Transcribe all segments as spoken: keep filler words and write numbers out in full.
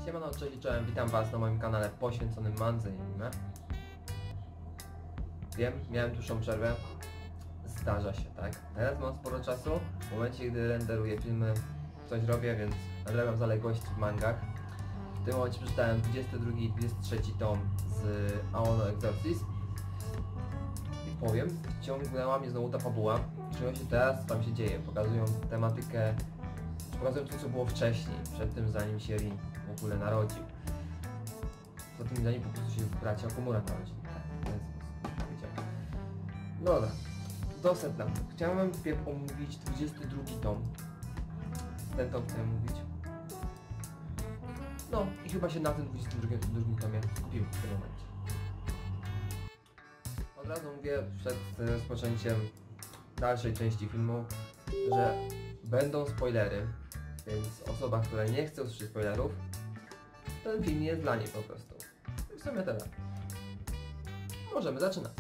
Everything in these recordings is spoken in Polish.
Siemano, cześć, czołem, witam was na moim kanale poświęconym mandze i anime. Wiem, miałem dłuższą przerwę. Zdarza się, tak? Teraz mam sporo czasu. W momencie, gdy renderuję filmy, coś robię, więc nadrabiam zaległości w mangach. W tym momencie przeczytałem dwudziesty drugi i dwudziesty trzeci tom z Aono Exorcist. I powiem, wciągnęła mnie znowu ta fabuła. Czego się teraz tam się dzieje? Pokazują tematykę, pokazują to, co było wcześniej, przed tym, zanim się Rin w ogóle narodził. Za tym, zanim po prostu się bracia Okumura narodzili. W ten sposób powiedziałem. Dobra, do sedna. Chciałem wpierw omówić dwudziesty drugi tom. Ten tom chcę mówić. No i chyba się na tym dwudziestym drugim tomie skupiłem w tym momencie. Od razu mówię przed rozpoczęciem dalszej części filmu, że będą spoilery, więc osoba, która nie chce usłyszeć spoilerów, ten film nie jest dla niej po prostu. I w sumie tyle. Możemy zaczynać.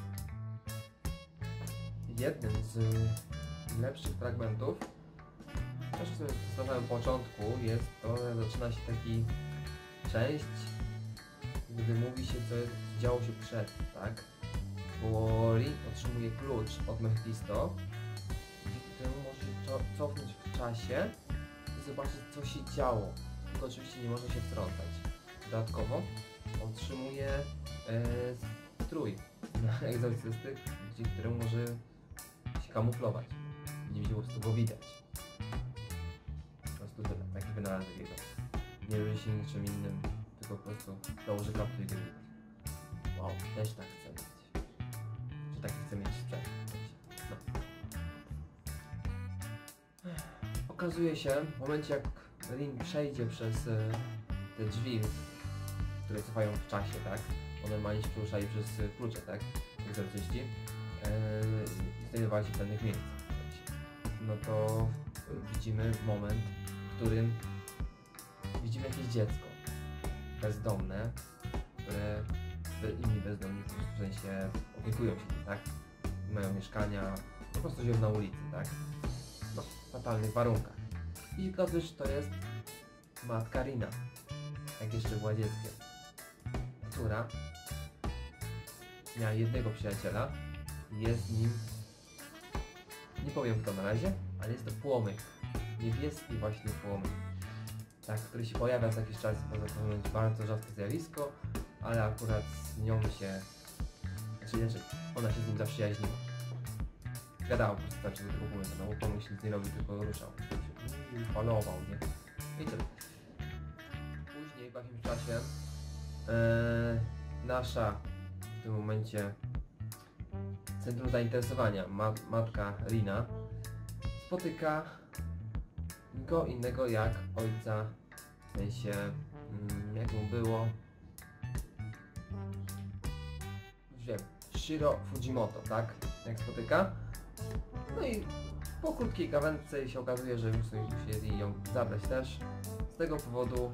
Jednym z lepszych fragmentów, też sobie na samym początku, jest to, że zaczyna się taki część, gdy mówi się, co jest, działo się przed, tak? Bo Rin otrzymuje klucz od Mephisto, dzięki któremu może się cofnąć w czasie i zobaczyć, co się działo. Tylko oczywiście nie może się wtrącać. Dodatkowo otrzymuje e, strój na egzorcysty, dzięki któremu może się kamuflować. Nie będzie po prostu go widać. Po prostu tyle. Taki wynalazek jego. Nie różni się niczym innym, tylko po prostu dołoży kaptur i go widać. Wow, też tak chcę mieć. Czy taki chcę mieć sprzęt. No. Okazuje się, w momencie jak Rin przejdzie przez e, te drzwi, które cofają w czasie, tak? One normalnie się poruszali przez klucze, tak? Egzorcyści. E, znajdowali się w pewnych miejscach. No to widzimy moment, w którym widzimy jakieś dziecko bezdomne, które inni bezdomni w sensie opiekują się nim, tak? Mają mieszkania, po prostu żyją na ulicy, tak? No, w fatalnych warunkach. I okazuje się, że to jest matka Rina, jak jeszcze była dzieckiem, która miała jednego przyjaciela i jest nim, nie powiem kto na razie, ale jest to płomyk, niebieski właśnie płomyk, tak, który się pojawia co jakiś czas, to jest bardzo rzadkie zjawisko, ale akurat z nią się, znaczy ona się z nim zaprzyjaźniła. Gadała po prostu, znaczy w ogóle, no bo pomyśl nic nie robił, tylko ruszał. Falował, nie? I tyle. Później w jakimś czasie e, nasza w tym momencie centrum zainteresowania, ma, matka Rina, spotyka nikogo innego jak ojca, w sensie mm, jak mu było, wiem, Shiro Fujimoto, tak? Jak spotyka. No i po krótkiej gawędce się okazuje, że musieli ją zabrać też z tego powodu,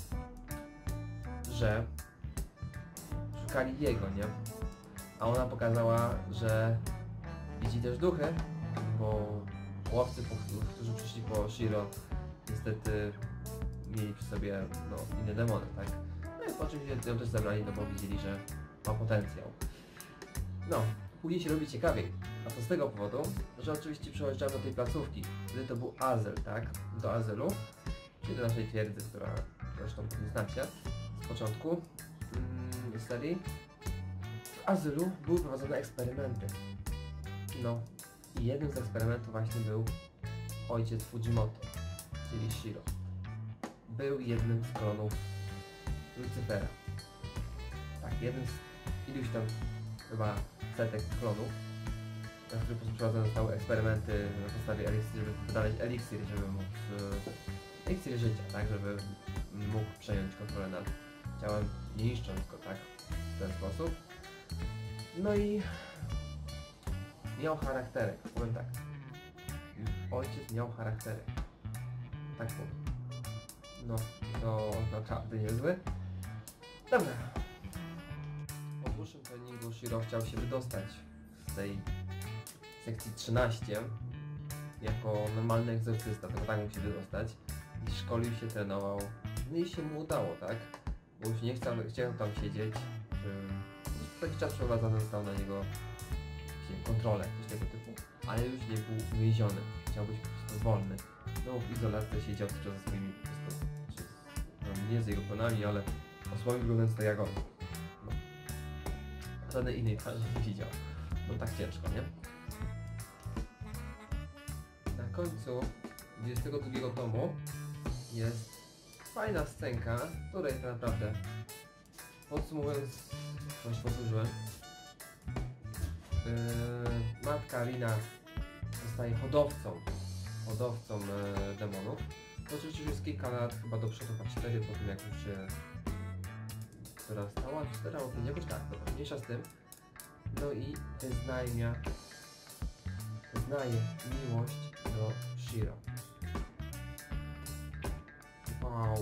że szukali jego, nie? A ona pokazała, że widzi też duchy, bo łowcy, którzy przyszli po Shiro, niestety mieli przy sobie no, inne demony, tak? No i po czym się ją też zabrali, no bo widzieli, że ma potencjał. No, później się robi ciekawiej, a to z tego powodu, że oczywiście przejeżdżamy do tej placówki, gdy to był Azel, tak? Do Azelu, czyli do naszej twierdzy, która zresztą nie znacie z początku mm, serii. W Azelu były prowadzone eksperymenty. No, i jednym z eksperymentów właśnie był ojciec Fujimoto, czyli Shiro. Był jednym z klonów Lucyfera. Tak, jednym z iluś tam chyba setek klonów, na których przeprowadzone zostały eksperymenty na podstawie eliksir, żeby wydalać eliksir, żeby mógł e, eliksir życia, tak, żeby mógł przejąć kontrolę nad ciałem, nie niszcząc go, tak, w ten sposób. No i miał charakterek, powiem tak. Ojciec miał charakterek. Tak powiem. No, to naprawdę niezły. Dobra. Po dłuższym treningu Shiro chciał się wydostać z tej sekcji trzynaście jako normalny egzorcysta, tylko tak mógł się wydostać. I szkolił się, trenował No i się mu udało, tak? Bo już nie chciał, chciał tam siedzieć. Yy, taki czas przeprowadzony został na niego właśnie, kontrolę, coś tego typu. Ale już nie był uwięziony. Chciał być po prostu wolny. No w izolacji siedział tylko ze swoimi po prostu, czy, no, nie z jego planami, ale osobami wyglądając tak jak on. No. Żadnej innej twarzy nie widział. No tak ciężko, nie? Na końcu dwudziestego drugiego tomu jest fajna scenka, w której tak naprawdę, podsumowując, coś powtórzyłem, yy, matka Rina zostaje hodowcą, hodowcą yy, demonów. To oczywiście już jest kilka lat, chyba do przodu, chyba cztery, po tym jak już się dorastała, cztery albo pięć, jakoś tak, dobra, mniejsza z tym. No i wyznajmia, wyznaje miłość do Shiro. Wow.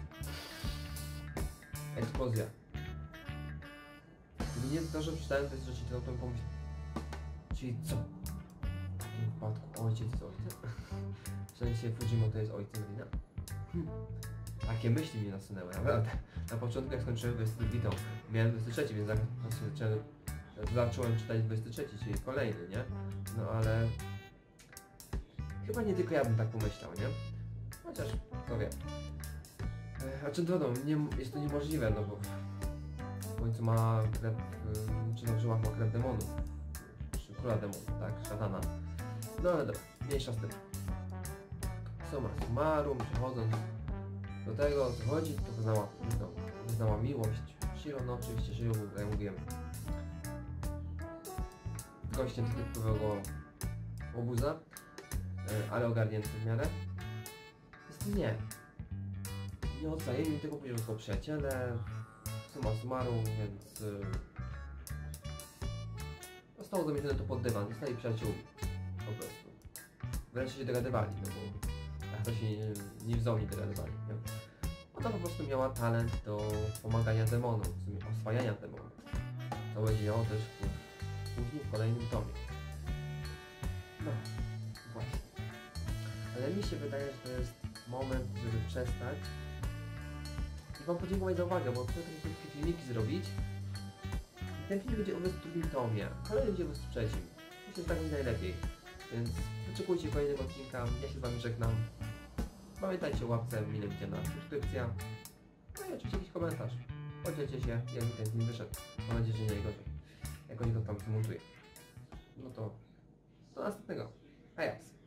Eksplozja. Gdyby nie to, że przeczytałem te rzeczy, to bym pomyślał, czyli co? W takim wypadku ojciec jest ojcem? W sensie Fujimo to jest ojcem Rina? Hmm. Takie myśli mnie nasunęły, naprawdę. Na początku jak skończyłem dwudziesty drugi tom, miałem dwudziesty trzeci, więc właśnie zacząłem, zacząłem czytać dwudziesty trzeci, czyli kolejny, nie? No ale... Chyba nie tylko ja bym tak pomyślał, nie? Chociaż, kto wie. A czy to no, nie, jest to niemożliwe, no bo w końcu ma krew, czy na żyłach ma krew demonów, czy króla demonów, tak, szatana. No ale dobra, mniejsza z tym. Summa summarum, przechodząc do tego, o co chodzi, to wyznała, no, wyznała miłość. Shiro, no oczywiście Shiro był, jak mówiłem, gościem typowego obuza, ale ogarnięty w miarę. Jest nie. Nie odwzajemnił tego, powiedział, że są przyjaciele, summa summarum, więc yy, zostało zamienione to pod dywan, zostali przyjaciółmi, po prostu. Wręcz się dogadywali, no bo jak to się nie, nie w zonie dogadywali, nie? Ona po prostu miała talent do pomagania demonom, w sumie oswajania demonów. To będzie miało też wpływ później w kolejnym tomie. No, właśnie. Ale mi się wydaje, że to jest moment, żeby przestać i wam podziękować za uwagę, bo chcę takie filmiki zrobić. I ten film będzie o dwudziestym drugim tomie, kolejny będzie o dwudziestym trzecim. Myślę, że tak będzie najlepiej. Więc wyczekujcie kolejnego odcinka, ja się z wami żegnam. Pamiętajcie o łapce, mile widziana subskrypcja. No i oczywiście jakiś komentarz. Podzielcie się, jak mi ten film wyszedł. Mam nadzieję, że nie najgorzej. Jakoś go tam zmontuję. No to do następnego. Hej!